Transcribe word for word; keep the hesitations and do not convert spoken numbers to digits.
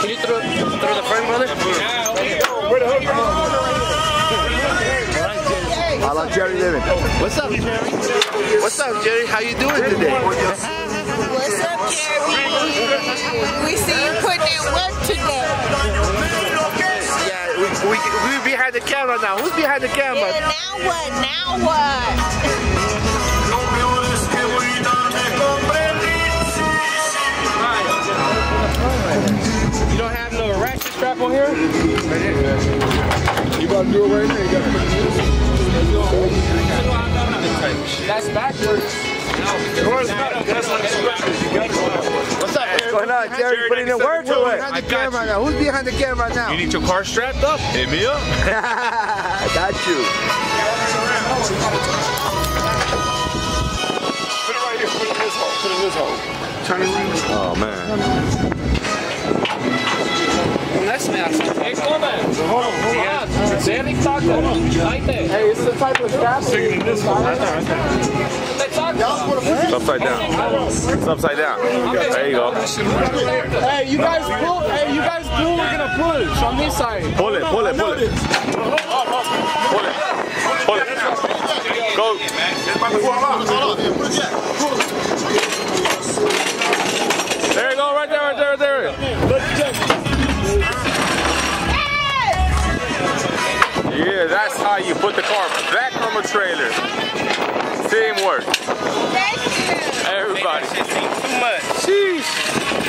Can you throw, throw the frame, brother? How long Jerry living? What's up, Jerry? What's up, Jerry? How you doing today? What's up, Jerry? We see you putting in work today. Yeah, we, we, we're behind the camera now. Who's behind the camera? Yeah, now what? Now what? You don't have no ratchet strap on here? You about to do it right now? You got to put it in. That's backwards. What's up, Eric? What's going on, Jerry? Putting in work or what? Behind the camera now. Who's behind the camera now? You need your car strapped up? Hit me up. I got you. Put it right here. Put it in this hole. Put it in this hole. Turn it around. Oh, man. Let's smash it. Hey, come on. Hold on, hold on. Barely talk to him. Right there. Hey, it's the type of strap. Stick it in this hole. Right there, right there. They talk to him. It's upside down. It's upside down. There you go. Hey, you guys pull. Hey, you guys pull. We're gonna push on this side. Pull it, pull it, pull it. Pull it. Pull it. Go. There you go, right there, right there, right there. Yeah, that's how you put the car back from a trailer. Teamwork. Thank you. Everybody. Too much. Sheesh.